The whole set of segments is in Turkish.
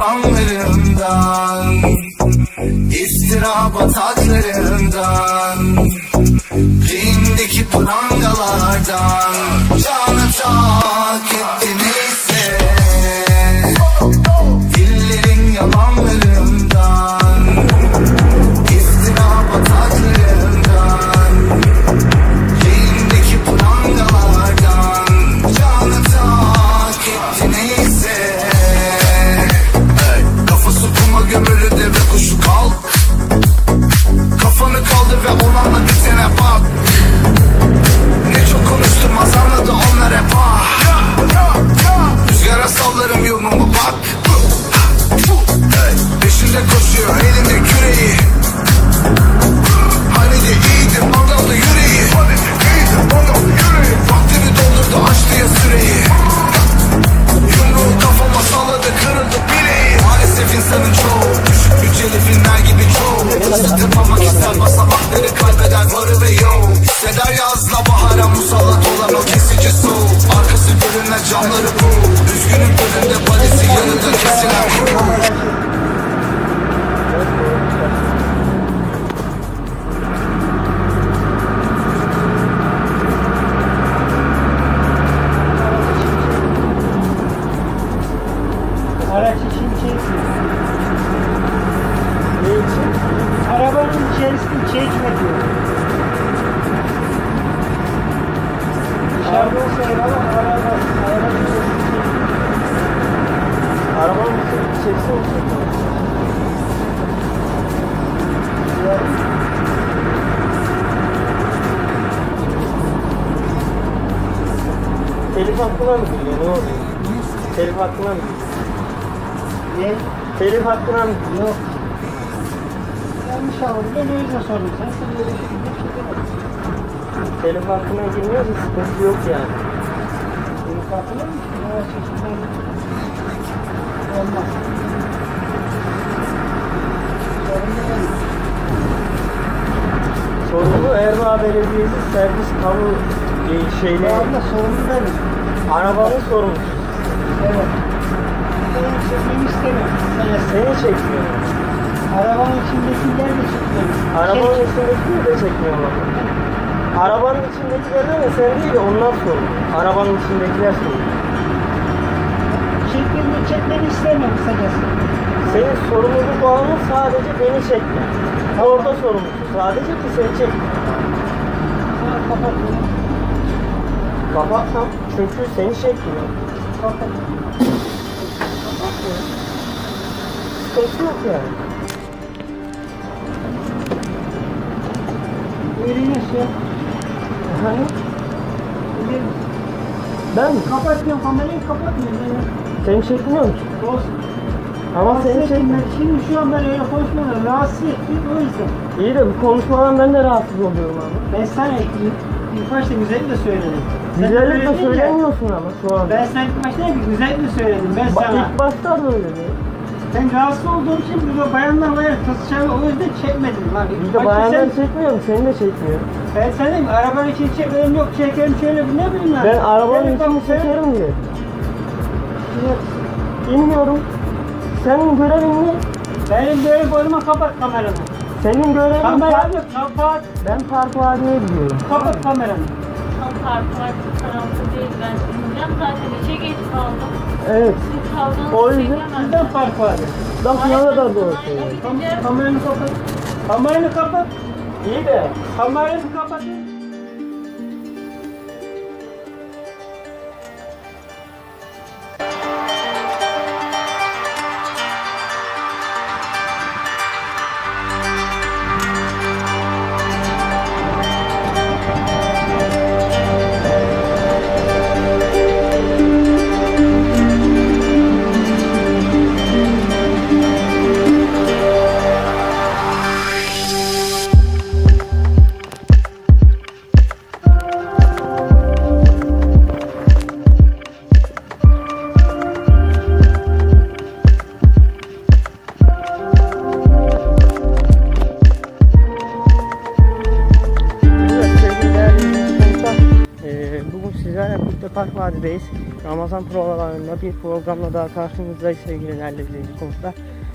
yalanlarından, iftira bataklarından, ringdeki prangalardan canı tak etti neyse. Dillerin yalanlarından, iftira bataklarından, ringdeki prangalardan canı tak etti neyse. Kafası kuma gömülü deve kuşu kal. Kafanı kaldır ve olanla bitene bak. Ne çok konuştum az anladı onlar hep ah. Rüzgara sallarım yolumu bak. Peşinde koşuyor elinde küreği. Hani de iyiydi mangalda yüreği. Vaktimi doldurdu açtı ya süreyi. Yumruğu kafama salladı kırıldı bileği. Maalesef insanın çoğu düşük bütçeli filmler gibi çoğu. Tırmamak ister basamakları kaybeder varı ve yok. Hisseder yazla bahara musallat olan o kesici soğuk. Arkası görünmez camları bu. Üzgünüm önünde badisi yanında kesilen bu. Araç için çekmiyor. Ne için? Arabanın içerisini çekme diyor. Dışarıda olsa eyvallah, arabanın içerisini çekmiyor. Telif hakkına mı giriyor? Ne oluyor? Telif hakkına mı giriyor? Ne? Telif hakkına mı giriyor? Yok. Yanlış alındı, o yüzden sordum. Sen böyle bir şey demedin. Telif hakkına girmiyorsa sıkıntı yok yani. Telif hakkına mı? Araç içinden olmaz. Sorun değil. Sorumlu Erva Belediyesi servis kamu şeyleri. Abla sorun değil. Arabanın sorumlusu. Evet. Benim çekmemi istemiyorum. Seni çekmiyor. Arabanın içindekiler de çekmiyor. Arabanın içindekileri de çekmiyor bak. Arabanın içindekiler de sen değil de onlar sorumlu. Arabanın içindekiler sorumlu. Çekmeni istemiyorum kısacası. Senin sorumluluk alanın sadece beni çekme. Orada sorumlusun. Sadece ki seni çekme. Sonra kapat bunu. Kapatsam çünkü seni çekmiyor. Kapat. Sıkıntı yok yani. Ürünü şey. Efendim? Ürünü. Ben mi? Kapatmıyorum, kamerayı kapatmıyorum. Seni çekmiyor mu? Olsun. Ama seni çekmiyor. Şimdi şu an ben öyle konuşmuyorum. Rahatsız ettim o yüzden. İyi de bu konuşmadan ben de rahatsız oluyorum abi. Ben sana ilk başta güzel de söyledim. Güzellik de söylemiyorsun ama şu an. Ben sana ilk başta bir güzel de söyledim. Ben sana. İlk başta da öyle değil. Ben rahatsız olduğum için burada bayanlar var kısacağım o yüzden çekmedim. Bak, Bir de bayanları çekmiyorum, seni de çekmiyor. Ben sana diyeyim arabanın için çekmedim yok çekerim şöyle ne bileyim ben arabanın için çekerim diye. Bilmiyorum. Senin görevin ne? Benim böyle boynuma kapat kameranı. Senin görevin kapat. Kapat. Ben park vadiye gidiyorum. Kapat kameranı. Park tarafı değil ben ineceğim zaten işe geç kaldım. Evet. Siz kaldığınız O yüzden Sizden park var. bak ne kadar doğru Kameranı kapat. Kameranı kapat. İyi de. Kameranı kapat. Park Vadi'deyiz. Ramazan provalarında bir programla daha karşınızdayız sevgili değerli izleyiciler.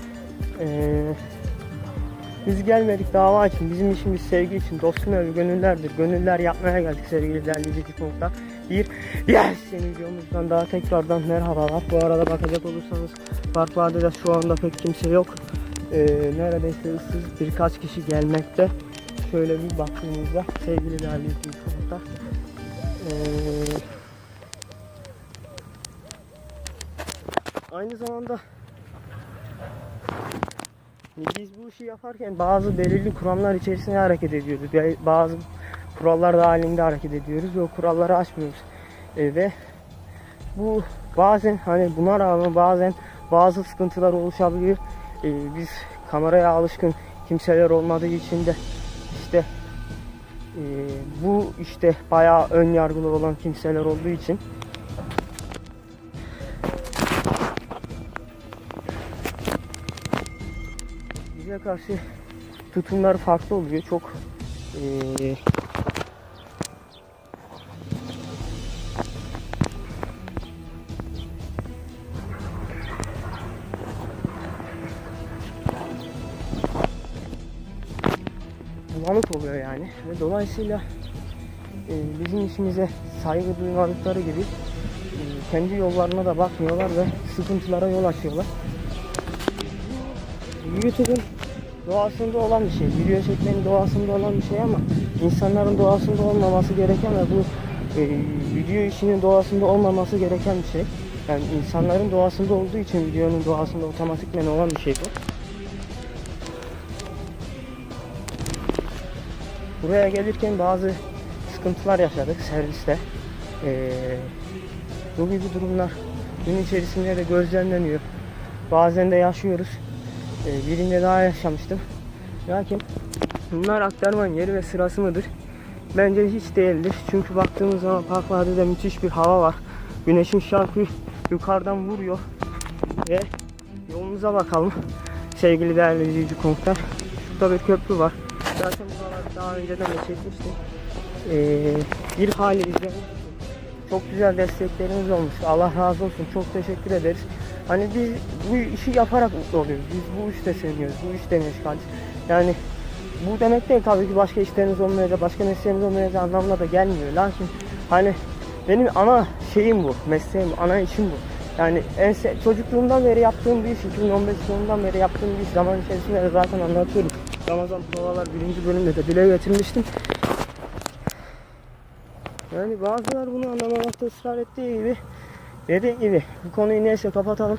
Biz gelmedik dava için, bizim işimiz sevgi için, dostum evi gönüllerdir. Gönüller yapmaya geldik sevgili değerli izleyiciler. Bir yeni videomuzdan daha tekrardan merhabalar. Bu arada bakacak olursanız Park Vadide şu anda pek kimse yok. Neredeyse ıssız birkaç kişi gelmekte. Şöyle bir baktığımızda sevgili değerli izleyiciler. Aynı zamanda biz bu işi yaparken bazı belirli kurallar içerisinde hareket ediyoruz. Bazı kurallar dahilinde hareket ediyoruz ve o kuralları aşmıyoruz. Ve bu bazen hani buna rağmen bazen bazı sıkıntılar oluşabiliyor. Biz kameraya alışkın kimseler olmadığı için de işte bu işte bayağı ön yargılı olan kimseler olduğu için bize karşı tutumlar farklı oluyor. Çok bulanık oluyor yani. Ve dolayısıyla bizim işimize saygı duymadıkları gibi kendi yollarına da bakmıyorlar ve sıkıntılara yol açıyorlar. YouTube'un doğasında olan bir şey, video çekmenin doğasında olan bir şey ama insanların doğasında olmaması gereken ve bu video işinin doğasında olmaması gereken bir şey. Yani insanların doğasında olduğu için videonun doğasında otomatikmen olan bir şey bu. Buraya gelirken bazı sıkıntılar yaşadık serviste. Bu gibi durumlar gün içerisinde de gözlemleniyor. Bazen de yaşıyoruz. Birinde daha yaşamıştım. Lakin bunlar aktarmanın yeri ve sırası mıdır? Bence hiç değildir. Çünkü baktığımız zaman Park Vadi'de müthiş bir hava var. Güneşin şarkı yukarıdan vuruyor. Ve yolumuza bakalım. Sevgili değerli izleyici konuklar. Şurada bir köprü var. Zaten buraları daha önceden de çekmiştim. Bir hali izlemiştim. Çok güzel destekleriniz olmuş. Allah razı olsun. Çok teşekkür ederiz. Hani biz bu işi yaparak mutlu oluyoruz. Biz bu işte seviyoruz. Bu işte meşgaliz. Yani bu demek değil tabii ki başka işleriniz olmayacak, başka mesleğiniz olmayacak anlamına da gelmiyor. Lakin hani benim ana şeyim bu, mesleğim, ana işim bu. Yani çocukluğumdan beri yaptığım bir iş, 2015 yılından beri yaptığım bir iş, zaman içerisinde de zaten anlatıyorum. Ramazan provalar 1. bölümde de dile getirmiştim. Yani bazıları bunu anlamamakta ısrar ettiği gibi, dediğim gibi bu konuyu neyse kapatalım.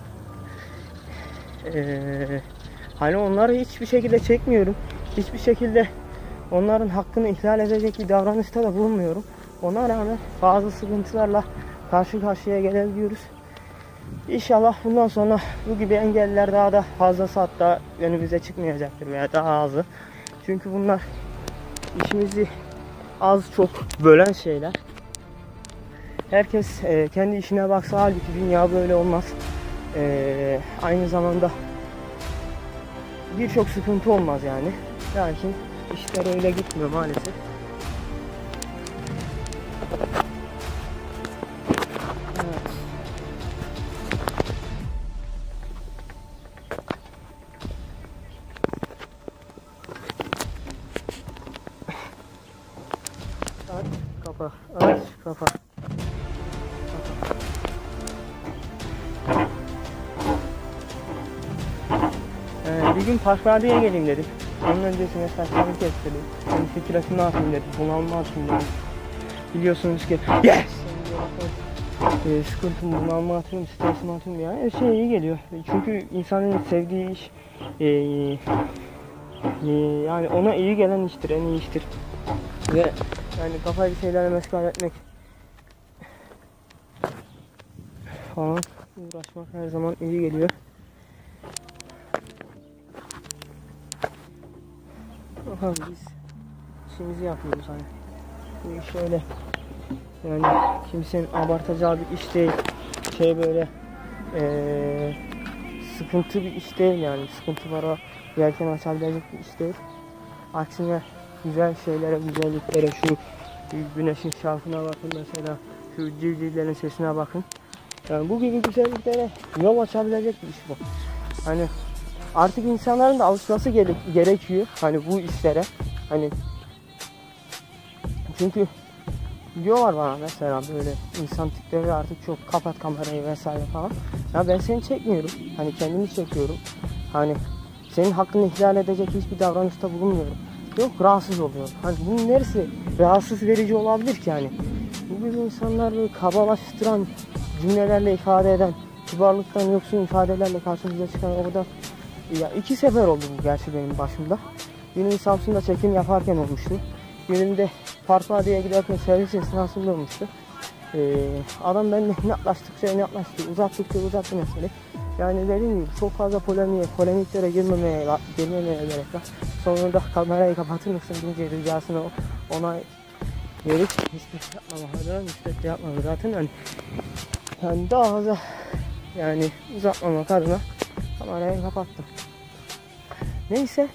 Hani onları hiçbir şekilde çekmiyorum. Hiçbir şekilde onların hakkını ihlal edecek bir davranışta da bulunmuyorum. Ona rağmen bazı sıkıntılarla karşı karşıya gelebiliyoruz. İnşallah bundan sonra bu gibi engeller daha da fazlası hatta önümüze çıkmayacaktır veya daha azı. Çünkü bunlar işimizi az çok bölen şeyler. Herkes kendi işine baksa halbuki dünya böyle olmaz. Aynı zamanda birçok sıkıntı olmaz yani. Lakin işler öyle gitmiyor maalesef. Evet. Aç kapa, aç kapa. Bir gün Park Vadi'ye geleyim dedim. Onun öncesine saçlarımı kestirdim. Yani fikretimi atayım dedim. Bunalma atayım dedim. Biliyorsunuz ki yes! Sıkıntım, bunalma atayım, stresimi atayım yani her şey iyi geliyor. Çünkü insanın sevdiği iş yani ona iyi gelen iştir, en iyi iştir. Ve yani kafayı bir şeylerle meşgul etmek falan uğraşmak her zaman iyi geliyor. Bakalım biz işimizi yapıyoruz hani. Bu iş öyle yani kimsenin abartacağı bir iş değil. Böyle sıkıntı bir iş değil yani. Sıkıntılara yelken açabilecek bir iş değil. Aksine güzel şeylere, güzelliklere, şu güneşin şarkına bakın mesela. Şu civcivlerin sesine bakın. Yani bu gibi güzelliklere yol açabilecek bir iş bu. Hani artık insanların da alışması gerekiyor. Hani bu işlere. Hani çünkü diyorlar bana mesela böyle insan tipleri artık çok kapat kamerayı vesaire falan. Ya ben seni çekmiyorum. Hani kendimi çekiyorum. Hani senin hakkını ihlal edecek hiçbir davranışta bulunmuyorum. Yok, rahatsız oluyorum. Hani bunun neresi rahatsız verici olabilir ki yani? Bu gibi insanlar böyle kabalaştıran cümlelerle ifade eden, kibarlıktan yoksun ifadelerle karşımıza çıkan orada ya 2 sefer oldu bu gerçi benim başımda. Birinin Samsun'da çekim yaparken olmuştu. Birinde Parkvadi'ye giderken servis esnasında olmuştu. Adam benimle inatlaştı, uzattı mesele. Yani dediğim gibi çok fazla polemiklere girmemeye gerek var. Sonra da kamerayı kapatır mısın deyince ricasını ona verip hiçbir şey yapmamadan müstakil yapmadı zaten yani daha fazla yani uzatmamak adına kamerayı kapattım. Neyse,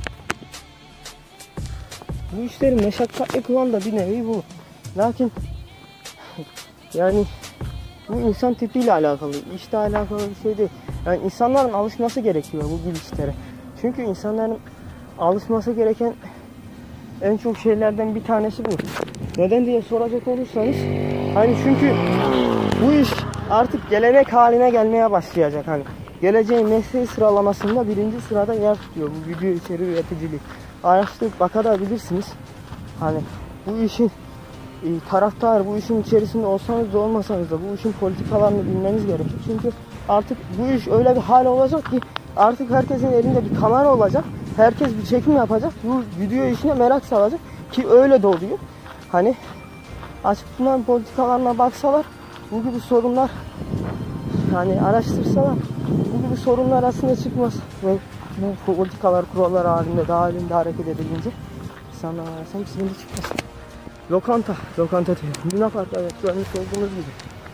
bu işleri meşakkatli kılan da bir nevi bu. Lakin yani bu insan tipiyle alakalı, işle alakalı bir şey değil. Yani insanların alışması gerekiyor bu gibi işlere. Çünkü insanların alışması gereken en çok şeylerden bir tanesi bu. Neden diye soracak olursanız, hani çünkü bu iş artık gelenek haline gelmeye başlayacak. Hani geleceğin mesleği sıralamasında 1. sırada yer tutuyor bu video içeriği üreticiliği. Araştırıp bakabilirsiniz. Hani bu işin taraftar, bu işin içerisinde olsanız da olmasanız da bu işin politikalarını bilmeniz gerekir. Çünkü artık bu iş öyle bir hal olacak ki artık herkesin elinde bir kamera olacak. Herkes bir çekim yapacak. Bu video işine merak salacak ki öyle de oluyor. Hani açık bunların politikalarına baksalar, bu gibi sorunlar yani araştırsalar bu gibi sorunlar aslında çıkmaz. Ve bu politikalar, kurallar halinde dahilinde hareket edilince insanlar arasında sıkıntı çıkmaz. Lokanta diyor. Luna Park, evet, görmüş olduğunuz gibi.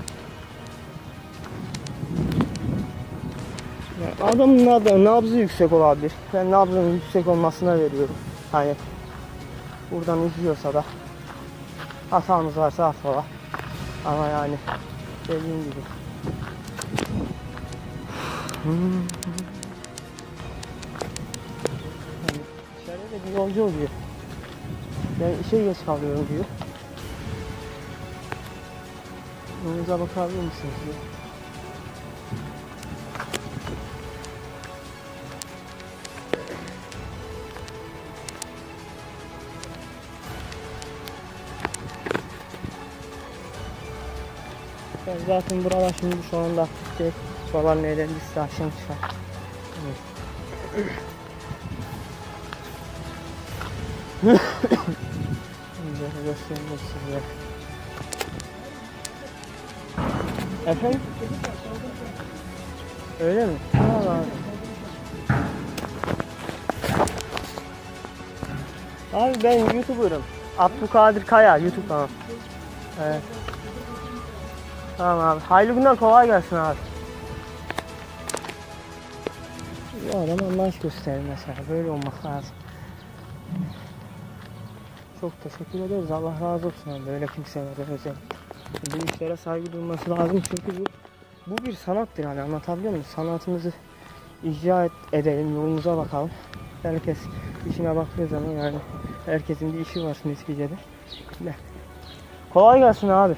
Yani adamın nabzı yüksek olabilir. Ben nabzının yüksek olmasına veriyorum. Hani buradan izliyorsa da hatamız varsa affola. Ama yani dediğim gibi. Yani içeride bir yolcu oluyor. Ben işe geç kalıyorum diyor. Önünüze bakabilir misiniz diyor. Ben zaten buralar şimdi şu anda babanın ellerinde size akşam çıkar. Böyle göstereyim size. Efendim? Öyle mi? Allah Allah. Abi ben YouTuber'ım. Abdülkadir Kaya YouTube kanal. Evet. Tamam abi. Hayırlı günler, kolay gelsin abi. Bu adam anlayış gösterir mesela. Böyle olmak lazım. Çok teşekkür ederiz. Allah razı olsun abi. Böyle kimselere özellikle. Bu işlere saygı duyulması lazım çünkü bu bir sanattır, hani anlatabiliyor muyum? Sanatımızı icra edelim, yolumuza bakalım. Herkes işine baktığı zaman yani herkesin bir işi var neticede. Kolay gelsin abi.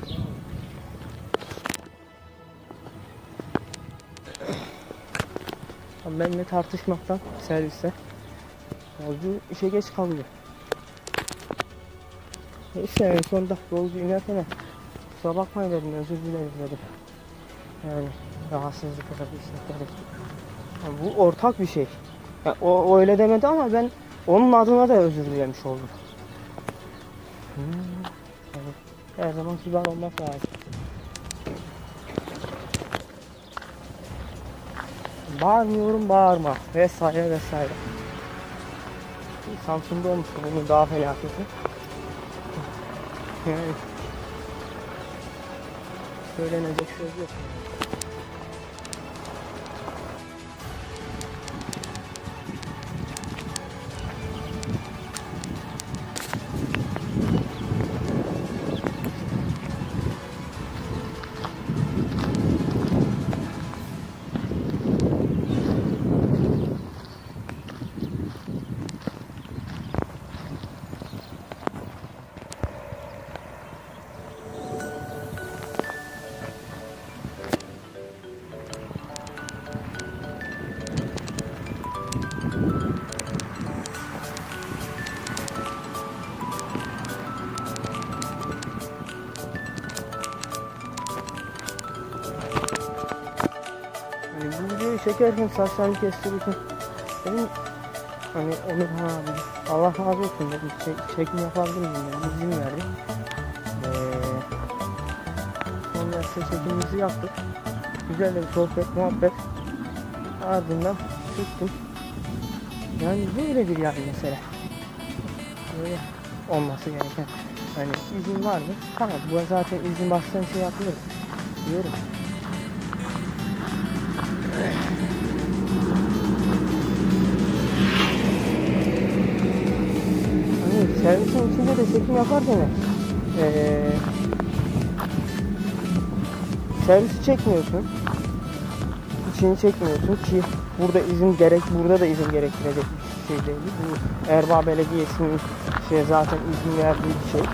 Benimle tartışmaktan serviste yolcu işe geç kalıyor. İşte en sonunda yolcu inerken kusura bakmayın dedim, özür dilerim dedim. Yani rahatsızlık olabilir. Yani bu ortak bir şey. Yani o öyle demedi ama ben onun adına da özür dilemiş oldum. Yani her zaman kibar olmak lazım. Bağırmıyorum, bağırma vesaire. Samsun'da olmuştu bunun daha felaketi. Yani söylenecek söz yok. çekerken saçlarını kestirirken dedim hani Onur abi Allah razı olsun dedim, çekim yapabilir miyim dedim, izin verdi. Sonra işte çekimimizi yaptık. Güzel de bir sohbet muhabbet. Ardından çıktım. Yani böyledir yani mesele. Böyle olması gereken. Hani izin var mı? Tamam, bu zaten izin baştan şey yapılır diyorum. Hani servisin içinde de çekim yaparken servisi çekmiyorsun. İçini çekmiyorsun ki burada burada da izin gerektirecek bir şey değil. Bu Erbaa Belediyesi'nin zaten izin verdiği bir şey.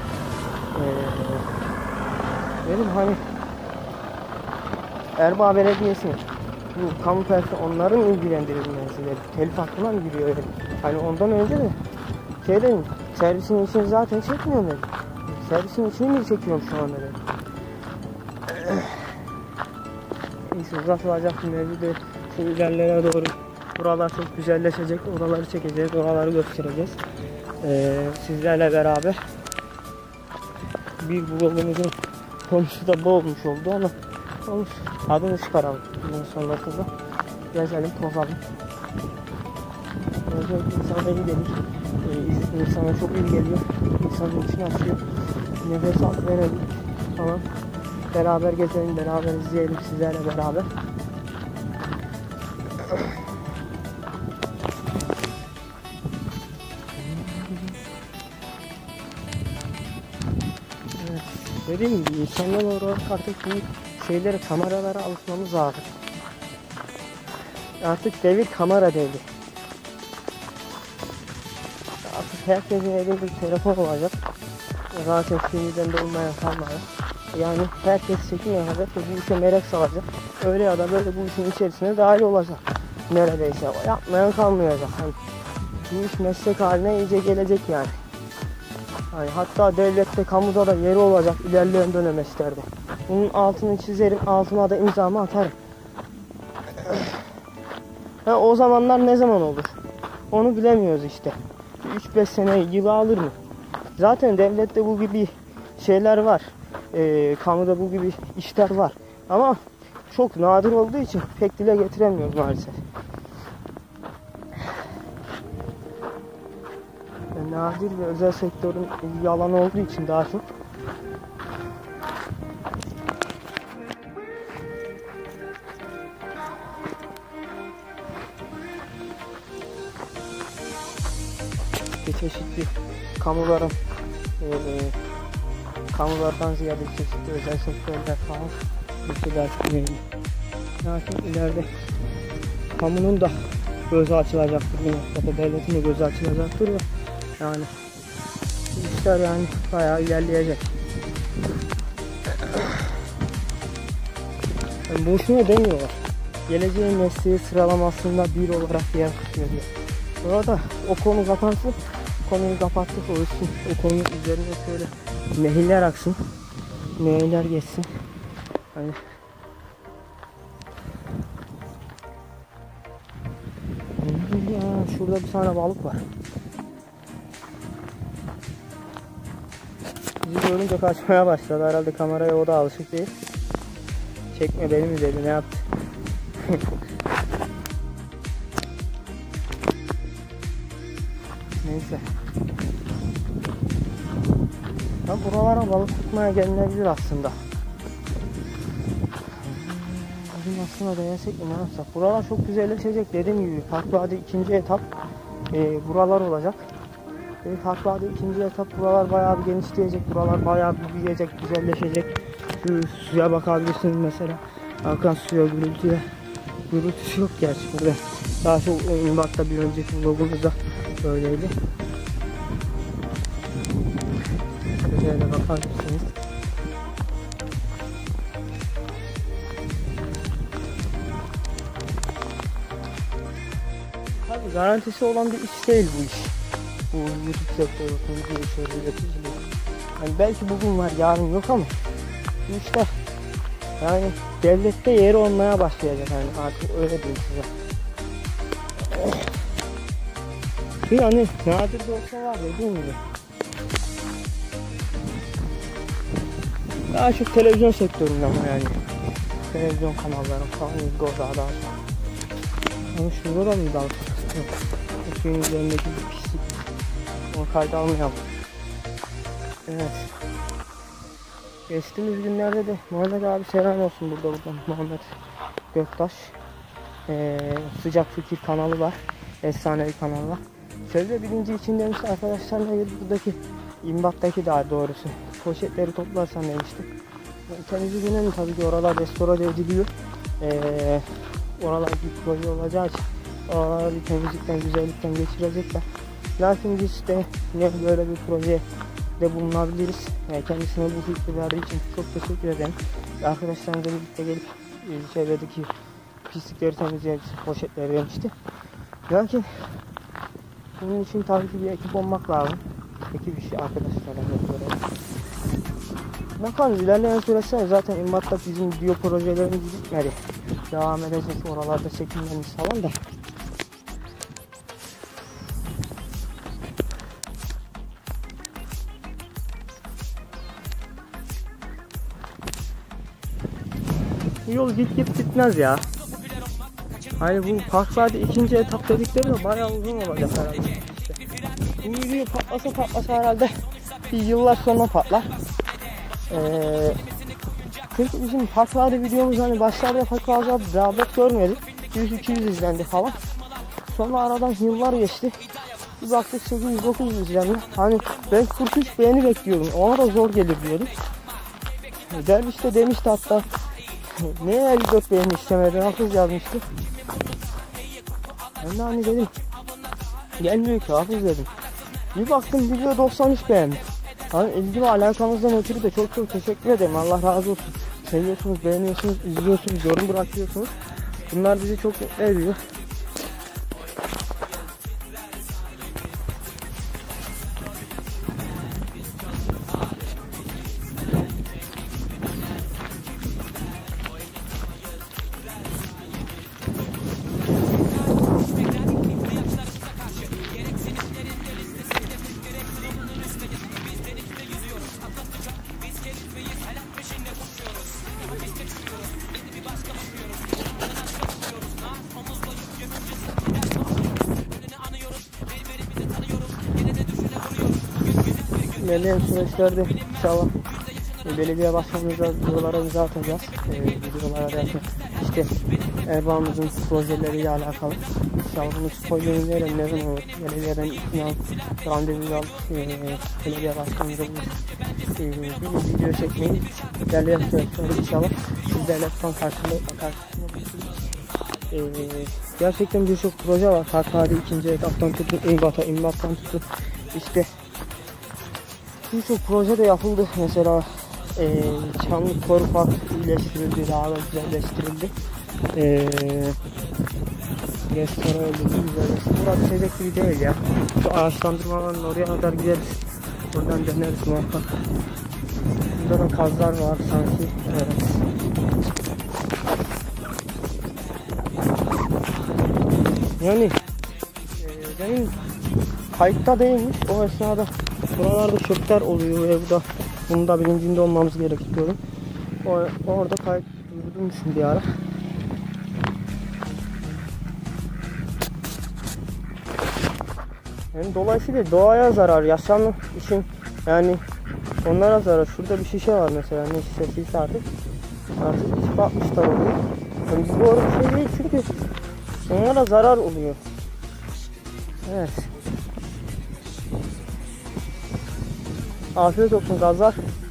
Benim hani Erbaa Belediyesi bu kamu personeli onların ilgilendirilmesi telif hakkına mı giriyor öyle? Hani ondan önce de dedim, servisin içini zaten çekmiyorum dedim. Servisin içini mi çekiyorum şu anda dedim. Neyse, uzatılacak bir mevzu değil. Şu ilerlere doğru buralar çok güzelleşecek. Oraları çekeceğiz, oraları göstereceğiz. Sizlerle beraber bir vlogumuzun konusu da bu olmuş oldu ama adını çıkaralım. Bundan sonrasında gezelim, tozalım. Özellikle insana iyi gelir. İnsana çok iyi geliyor. İnsanın içini açıyor. Nefes al verelim. Tamam. Beraber gezelim, beraber izleyelim sizlerle beraber. Evet, dediğim gibi insanlar olarak artık bu şeylere, kameralara alışmamız lazım. Artık devir kamera devri. Artık herkesin elinde bir telefon olacak. Zaten şimdiden de olmayan kalmadı. Yani herkes çekim yapacak ve bu işe merak salacak. Öyle ya da böyle bu işin içerisine dahil olacak. Neredeyse yapmayan kalmayacak. Yani bu iş meslek haline iyice gelecek yani. Yani hatta devlette, kamuda da yeri olacak ilerleyen dönemeçlerde. Bunun altını çizerim, altına da imzamı atarım. O zamanlar ne zaman olur? Onu bilemiyoruz işte. 3-5 sene, yılı alır mı? Zaten devlette bu gibi şeyler var. Kamuda bu gibi işler var. Ama çok nadir olduğu için pek dile getiremiyoruz maalesef. Nadir ve özel sektörün ilgi alanı olduğu için daha çok. Çeşitli kamuların kamulardan ziyade çeşitli özel sektörler falan ülkeler mevcut. Lakin ileride kamunun da gözü açılacaktır bu noktada, devletin de gözü açılacaktır ve yani işler yani bayağı ilerleyecek. Yani boşuna demiyorlar. Geleceğin mesleği sıralamasında bir olarak yer tutuyor diyor. Burada o konu kapansın, konuyu kapattık o üstün, o konunun üzerine şöyle nehirler aksın, nehirler geçsin. Hani ya, şurada bir tane balık var. Bizi görünce kaçmaya başladı. Herhalde kameraya o da alışık değil. Çekme beni mi dedi, ne yaptı? Neyse. Ya buralara balık tutmaya gelinebilir aslında. Bugün aslında denesek mi, ne yapsak? Buralar çok güzelleşecek dediğim gibi. Park Vadi ikinci etap buralar olacak. Park Vadi ikinci etap buralar bayağı bir genişleyecek. Buralar bayağı bir büyüyecek, güzelleşecek. Şu suya bakabilirsiniz mesela. Akan suya gürültüsü yok gerçi burada. Daha çok bakta bir önceki vlogumuzda böyleydi. Şöyle bakabilirsiniz. Tabii garantisi olan bir iş değil bu iş. Bu YouTube sektörü olsun, video içeriği üreticiliği. Yani belki bugün var, yarın yok ama bu işte Yani devlette yeri olmaya başlayacak yani artık öyle diyeyim size. Yani nadir de olsa var dediğim gibi. Daha çok televizyon sektöründe ama yani. Televizyon kanalları falan ilgi o daha çok. Ama şurada da mı dalga? Yok. Suyun üzerindeki bir pislik. Onu kayda almayalım. Evet. Geçtiğimiz günlerde de Muhammed abi selam olsun buradan Muhammed Göktaş. Sıcak Fikir kanalı var. Efsanevi kanal var. Çevre bilinci için demiş arkadaşlarla buradaki İmbat'taki daha doğrusu poşetleri toplarsan demişti. Kendisi günün tabii ki oralar restore ediliyor. Oralar bir proje olacağı için oraları bir temizlikten, güzellikten geçirecekler. Lakin biz de ne böyle bir projeye de bulunabiliriz. Kendisine bu fikri verdiği için çok teşekkür ederim. Arkadaşlarımızla birlikte gelip çevredeki pislikleri temizleyip poşetleri vermişti. Lakin bunun için tabii ki bir ekip olmak lazım. Ekip işi arkadaşlarla böyle. Bakalım ilerleyen süreçte zaten İmbat'ta bizim video projelerimiz bitmedi. Devam edecek oralarda çekimlerimiz falan da. Bu yol git bitmez ya. Hani bu parklarda ikinci etap dedikleri de bayağı uzun olacak herhalde. İşte. Bu video patlasa herhalde bir yıllar sonra patlar. Çünkü bizim parklarda videomuz hani başlarda pek fazla rağbet görmedi. 100-200 izlendi falan. Sonra aradan yıllar geçti. Bir baktık 800-900 izlendi. Hani ben 43 beğeni bekliyordum. Ona da zor gelir diyordum. Derviş de demişti hatta. Neye 54 beğeni istemedi? Hafız yazmıştı. Ben de hani dedim. Gelmiyor ki Hafız dedim. Bir baktım video 93 beğendi. Hani ilgi ve alakamızdan ötürü de çok teşekkür ederim. Allah razı olsun. Seviyorsunuz, beğeniyorsunuz, izliyorsunuz, yorum bırakıyorsunuz. Bunlar bizi çok mutlu ediyor. İlerleyen süreçlerde inşallah belediye başkanımıza videolara imza atacağız. Videolara derken işte Erbaa'mızın projeleriyle alakalı. İnşallah bunu spoilerını verelim ne zaman olur. Belediyeden ikna randevu alıp belediye başkanımıza bir video çekmeyi ilerleyen süreçlerde inşallah sizlerle son karşısında gerçekten birçok proje var. Kartadi ikinci etaptan tutun, İmbat'tan tutun. İşte birçok proje de yapıldı. Mesela Çamlık Park iyileştirildi, daha da güzelleştirildi. Restore edildi, güzelleştirildi. Burası şeydeki gibi değil ya. Şu ağaçlandırmaların oraya kadar gideriz. Buradan döneriz muhakkak. Burada da kazlar var sanki. Evet. Yani benim kayıtta değilmiş. O esnada buralarda çöpler oluyor ve bunun da bilincinde olmamız gerekiyor. Orada kayıt durdurmuşum bir ara. Yani dolayısıyla doğaya zarar, yaşam için yani onlara zarar. Şurada bir şişe var mesela, ne şişesiyse artık içip atmışlar oluyor. Yani bu doğru bir şey değil çünkü onlara zarar oluyor. Evet. Afiyet olsun gazlar.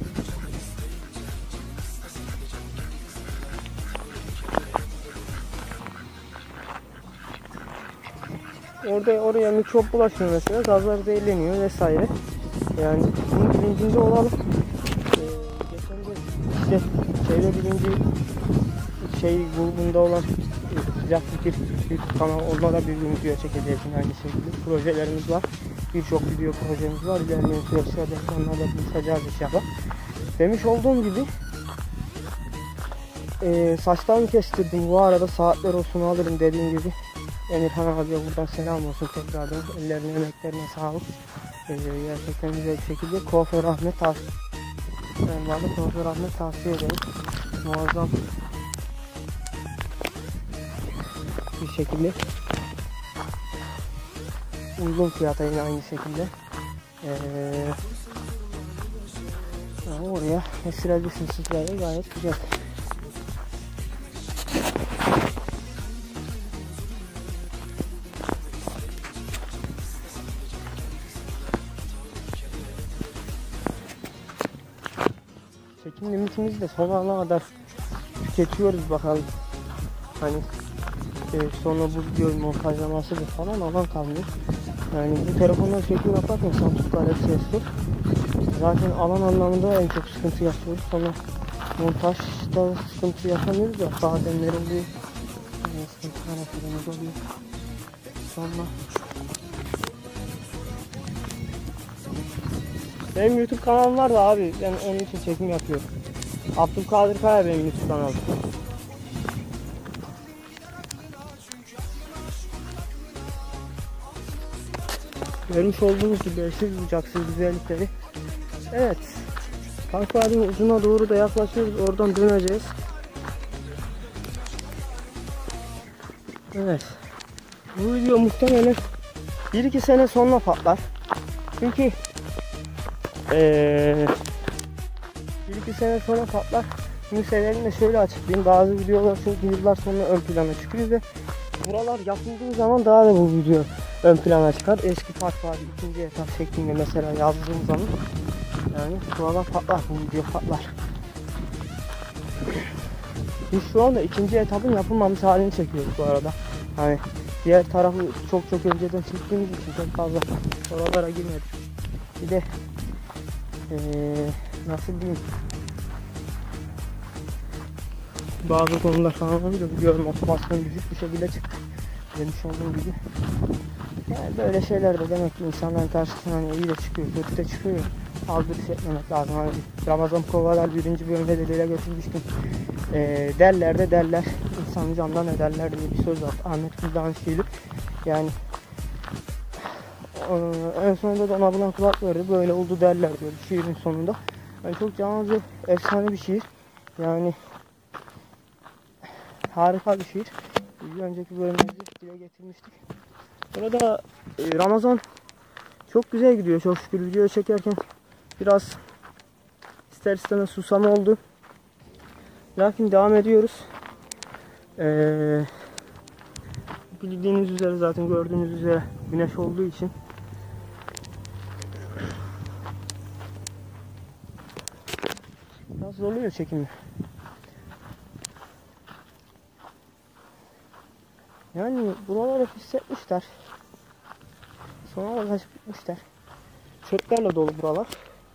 Oraya mikrop bulaşıyor mesela, gazlar zehirleniyor vesaire. Yani bunun bilincinde olalım. Geçen de işte çevre bilinci grubunda olan Sıcak Fikir YouTube kanalı, onlara bir gün video çekeceğiz aynı şekilde. Projelerimiz var. Birçok video projemiz var. İlerleyen süreçlerde onlarla buluşacağız inşallah. Demiş olduğum gibi saçlarımı kestirdim. Bu arada saatler olsun alırım dediğim gibi. Emirhan abiye buradan selam olsun tekrardan. Ellerine emeklerine sağlık. Gerçekten güzel bir şekilde kuaför Ahmet tavsiye. Ben vardı kuaför Ahmet tavsiye ederim. Muazzam bir şekilde. Uygun fiyata yine aynı şekilde. Oraya esirebilirsiniz sizlerle, gayet güzel. Çekim limitimizi de son ana kadar tüketiyoruz bakalım. Hani sonra bu video montajlamasıdır falan alan kalmıyor. Yani bu telefondan çekim yaparken Samsung Galaxy S4 zaten alan anlamında en çok sıkıntı yaşıyoruz. Sonra montajda sıkıntı yaşamıyoruz da bazenleri oluyor. Sıkıntılar yapıyoruz oluyor. Sonra benim YouTube kanalım var da abi, ben onun için çekim yapıyorum. Abdülkadir Kaya benim YouTube kanalım. Görmüş olduğunuz gibi eşsiz bucaksız güzellikleri. Evet. Park Vadi'nin ucuna doğru da yaklaşıyoruz. Oradan döneceğiz. Evet. Bu video muhtemelen 1-2 sene sonra patlar. Çünkü 1-2 sene sonra patlar. Çünkü sebebini de şöyle açıklayayım. Bazı videolar çünkü yıllar sonra ön plana çıkıyor ve buralar yapıldığı zaman daha da bu video ön plana çıkar. Eski Park Vadi 2. etap şeklinde mesela yazdığım zaman yani buralar patlar, bu video patlar. Biz şu anda 2. etapın yapılmamış halini çekiyoruz bu arada. Hani diğer tarafı çok önceden çektiğimiz için çok fazla oralara girmedik. Bir de nasıl diyeyim, bazı konular falan oluyor. Biliyorum motivasyon düşük bir şekilde çıktı. Demiş olduğum gibi. Yani böyle şeyler de demek ki insanların karşısına hani iyi de çıkıyor, kötü de çıkıyor. Aldırış etmemek lazım. Hani Ramazan Kovalar 1. bölümde de dile getirmiştim. Derler insanı candan ederler diye bir söz var. Ahmet Gül'den şiiri. Yani en sonunda da ona buna kulak verdi. Böyle oldu derler diyor şiirin sonunda. Yani çok canlı, efsane bir şiir. Yani harika bir şiir. Bir önceki bölümümüzde dile getirmiştik. Burada Ramazan çok güzel gidiyor çok şükür. Video çekerken biraz ister istemez susam oldu. Lakin devam ediyoruz. Bildiğiniz üzere, zaten gördüğünüz üzere güneş olduğu için biraz zorluyor çekimi. Yani buraları hissetmişler. Sonra kaçıp gitmişler. Çöplerle dolu buralar.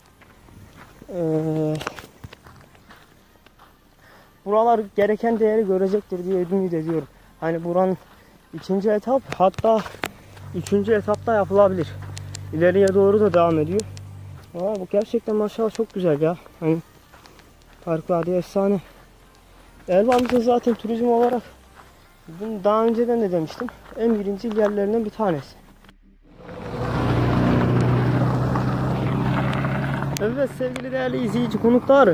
Buralar gereken değeri görecektir diye ümit ediyorum. Hani buranın 2. etap, hatta 3. etapta yapılabilir. İleriye doğru da devam ediyor. Ama bu gerçekten maşallah çok güzel ya. Hani Park Vadi efsane. Elbamızın zaten turizm olarak, bunu daha önceden de demiştim, en birinci yerlerinden bir tanesi. Evet sevgili değerli izleyici konukları.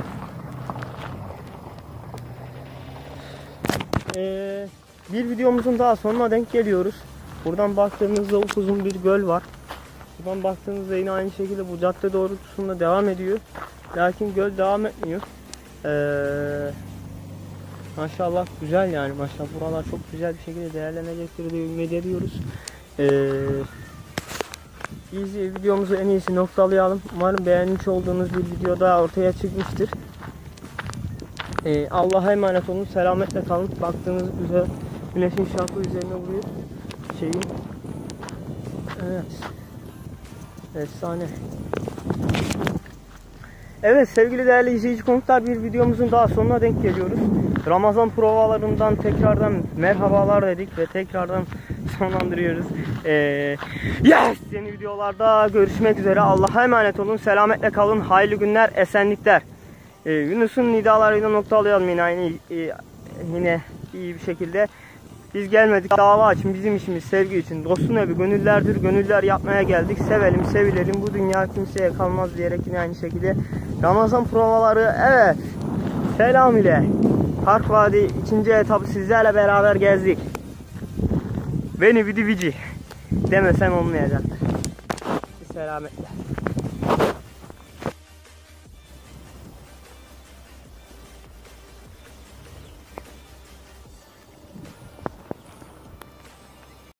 Bir videomuzun daha sonuna denk geliyoruz. Buradan baktığımızda upuzun bir göl var. Buradan baktığınızda yine aynı şekilde bu cadde doğrultusunda devam ediyor. Lakin göl devam etmiyor. Maşallah güzel yani, maşallah buralar çok güzel bir şekilde değerlenecektir diye ümit ediyoruz. Videomuzu en iyisi noktalayalım. Umarım beğenmiş olduğunuz bir video daha ortaya çıkmıştır. Allah'a emanet olun. Selametle kalın. Baktığınız üzere güneşin şarkı üzerine vuruyor. Evet. Efsane. Evet sevgili değerli izleyici konuklar, bir videomuzun daha sonuna denk geliyoruz. Ramazan provalarından tekrardan merhabalar dedik ve tekrardan sonlandırıyoruz. Yeni videolarda görüşmek üzere. Allah'a emanet olun. Selametle kalın. Hayırlı günler, esenlikler. Yunus'un nidalarıyla noktalayalım yine iyi bir şekilde. Biz gelmedik dava için, bizim işimiz sevgi için. Dostun evi gönüllerdir, gönüller yapmaya geldik. Sevelim, sevilelim, bu dünya kimseye kalmaz diyerek yine aynı şekilde. Ramazan provaları, evet. Selam ile Park Vadi 2. etabı sizlerle beraber gezdik. Beni vidi vici demesem olmayacaktı. Selametle.